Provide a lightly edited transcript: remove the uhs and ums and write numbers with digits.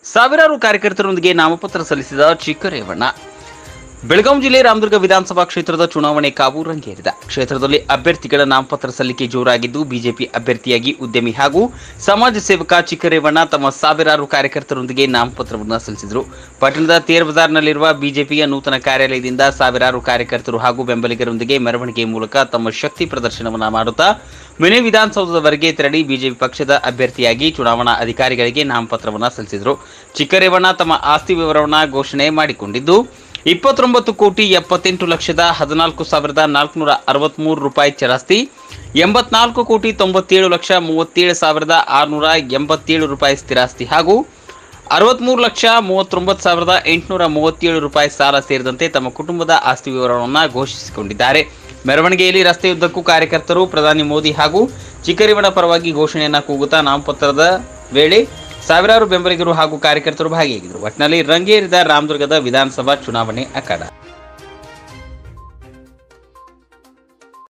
ಸಾವಿರಾರು ಕಾರ್ಯಕರ್ತರೊಂದಿಗೆ ನಾಮಪತ್ರ ಸಲ್ಲಿಸಿದ ಚಿಕ್ಕರೇವಣ್ಣ. ಬೆಳಗಾವಿ ಜಿಲ್ಲೆ ರಾಮದುರ್ಗ ವಿಧಾನಸಭಾ ಕ್ಷೇತ್ರದ ಚುನಾವಣೆ ಕಾವು ರಂಗೇರಿದೆ. ಕ್ಷೇತ್ರದಲ್ಲಿ ಅಭ್ಯರ್ಥಿಗಳ ನಾಮಪತ್ರ ಸಲ್ಲಿಕೆ ಜೋರಾಗಿದ್ದು, ಬಿಜೆಪಿ ಅಭ್ಯರ್ಥಿಯಾಗಿ ಉದ್ಯಮಿ ಹಾಗೂ ಸಮಾಜ ಸೇವಕ ಚಿಕ್ಕರೇವಣ್ಣ ತಮ್ಮ ಸಾವಿರಾರು ಕಾರ್ಯಕರ್ತರೊಂದಿಗೆ ನಾಮಪತ್ರವನ್ನು ಸಲ್ಲಿಸಿದರು. ಪಟ್ಟಣದ ತೇರ್ ಬಜಾರ್ನಲ್ಲಿರುವ ಬಿಜೆಪಿಯ ನೂತನ ಕಾರ್ಯಾಲಯದಿಂದ ಸಾವಿರಾರು ಕಾರ್ಯಕರ್ತರು ಹಾಗೂ ಬೆಂಬಲಿಗರೊಂದಿಗೆ ಮೆರವಣಿಗೆ ಮೂಲಕ ತಮ್ಮ ಶಕ್ತಿ ಪ್ರದರ್ಶನವನ್ನು ಮಾಡುತ್ತಾ ಮಿನಿ ವಿಧಾನಸೌಧದವರೆಗೆ ತೆರಳಿ ಬಿಜೆಪಿ ಪಕ್ಷದ ಅಭ್ಯರ್ಥಿಯಾಗಿ ಚುನಾವಣಾ ಅಧಿಕಾರಿಗಳಿಗೆ ನಾಮಪತ್ರವನ್ನು ಸಲ್ಲಿಸಿದರು. ಚಿಕ್ಕರೇವಣ್ಣ ತಮ್ಮ ಆಸ್ತಿ ವಿವರವನ್ನು ಘೋಷಣೆ ಮಾಡಿಕೊಂಡಿದ್ದು, 29,17,14,463 ರೂಪಾಯಿ ಚರಾಸ್ತಿ, 84,97,37,687 ರೂಪಾಯಿ ಸ್ಥಿರಾಸ್ತಿ ಹಾಗೂ 63,39,837 ರೂಪಾಯಿ ಸಾಲ ಸೇರಿದಂತೆ ತಮ್ಮ ಕುಟುಂಬದ ಆಸ್ತಿ ವಿವರವನ್ನು ಘೋಷಿಸಿಕೊಂಡಿದ್ದಾರೆ. ಮೆರವಣಿಗೆಯಲ್ಲಿ ರಸ್ತೆಯುದ್ದಕ್ಕೂ ಕಾರ್ಯಕರ್ತರು ಪ್ರಧಾನಿ ಮೋದಿ ಹಾಗೂ ಚಿಕ್ಕರೇವಣ್ಣ ಪರವಾಗಿ ಘೋಷಣೆಯನ್ನ ಕೂಗುತ್ತಾ ನಾಮಪತ್ರದ ವೇಳೆ ಸಾವಿರಾರು ಬೆಂಬಲಿಗರು ಹಾಗೂ ಕಾರ್ಯಕರ್ತರು ಭಾಗಿಯಾಗಿದ್ದರು. ಒಟ್ಟಿನಲ್ಲಿ ರಂಗೇರಿದ ರಾಮದುರ್ಗದ ವಿಧಾನಸಭಾ ಚುನಾವಣೆ ಅಖಾಡ.